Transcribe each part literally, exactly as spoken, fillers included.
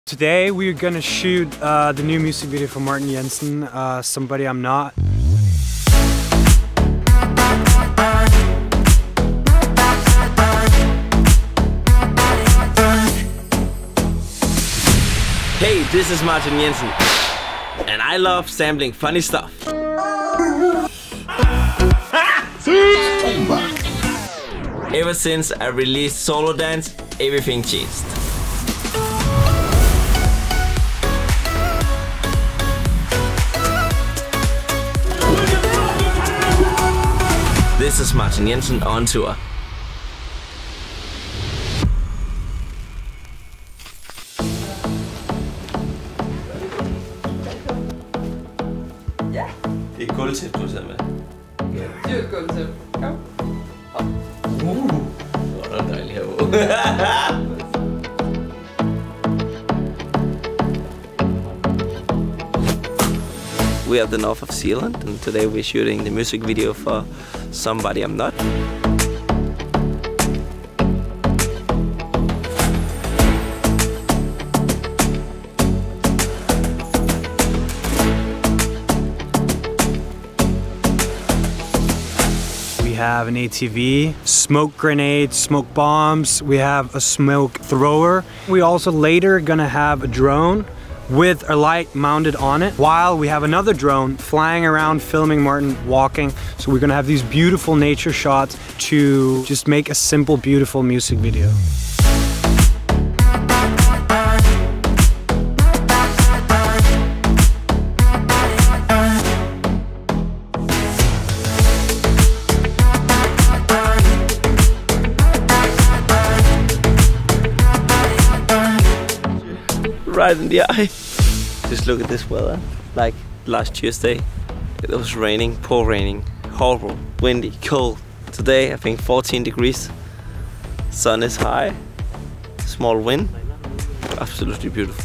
Today we're gonna shoot uh, the new music video for Martin Jensen, uh, Somebody I'm Not. Hey, this is Martin Jensen, and I love sampling funny stuff. Ever since I released Solo Dance, everything changed. This is Martin Jensen on tour. Ja. Det er gulvtæppe, du sidder med. Det er et gulvtæppe. Kom. Uh. Det var dejligt herovre. We are at the north of Zealand, and today we're shooting the music video for Somebody I'm Not. We have an A T V, smoke grenades, smoke bombs. We have a smoke thrower. We also later gonna have a drone with a light mounted on it, while we have another drone flying around filming Martin walking. So we're gonna have these beautiful nature shots to just make a simple, beautiful music video. Right in the eye. Just look at this weather. Like last Tuesday, it was raining, pour raining, horrible, windy, cold. Today I think fourteen degrees. Sun is high, small wind. Absolutely beautiful.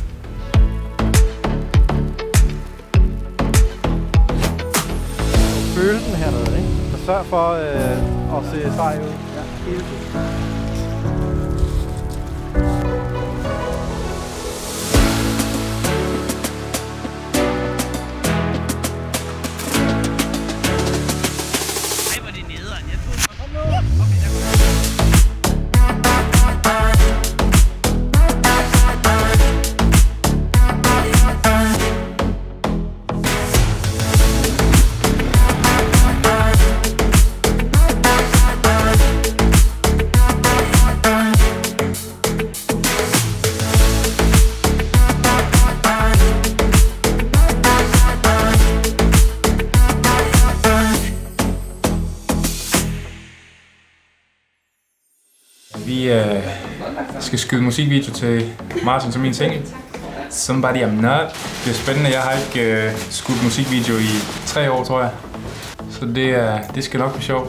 Følelsen hernede, ikke? Så sørg for øh, at se sej ud. Ja, hele tiden. Vi øh, skal skyde musikvideo til Martin som min single. Somebody I'm Not. Det er spændende. Jeg har ikke øh, skudt musikvideo i tre år, tror jeg. Så det, øh, det skal nok blive sjovt.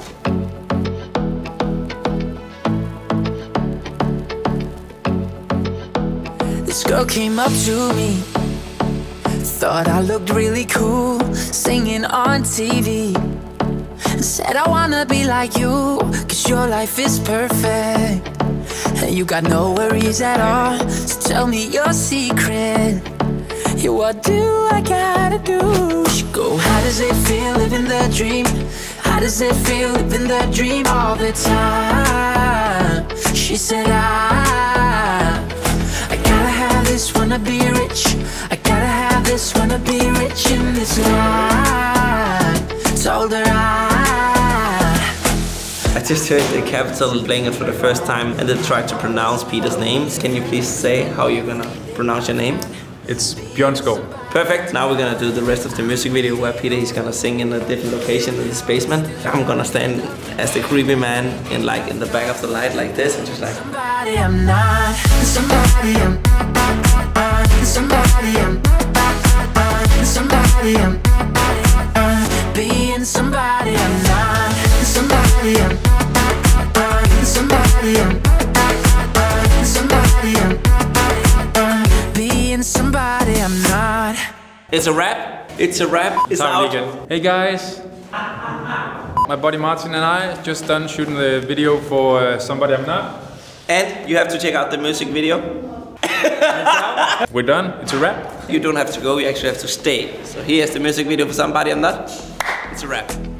This girl came up to me, thought I looked really cool, singing on T V. Said I wanna be like you, cause your life is perfect and you got no worries at all. So tell me your secret. Yeah, what do I gotta do? She go, how does it feel living the dream? How does it feel living the dream all the time? She said, I I gotta have this, wanna be rich. I gotta have this, wanna be rich in this life. Told her I I just heard the Capital playing it for the first time and they tried to pronounce Peter's name. Can you please say how you're gonna pronounce your name? It's Bjørnskov. Perfect. Now we're gonna do the rest of the music video where Peter is gonna sing in a different location in his basement. I'm gonna stand as the creepy man in like in the back of the light like this and just like somebody I'm not, somebody I'm somebody I'm somebody I'm being somebody I'm not, somebody I'm somebody I'm somebody I'm being somebody I'm not. It's a rap. It's a rap. It's out. Hey guys, my buddy Martin and I just done shooting the video for uh, Somebody I'm Not. And you have to check out the music video. We're done. It's a wrap. You don't have to go, you actually have to stay. So here's the music video for Somebody I'm Not. It's a wrap.